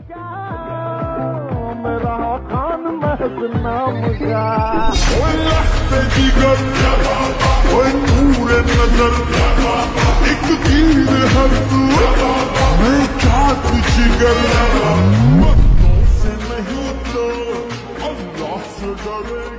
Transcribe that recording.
मेरा खान महज नाम का लहते जिगर नूरे नजर एक तीर हर तू मैं क्या जिगर से नहीं तो अल्लाह से डरे।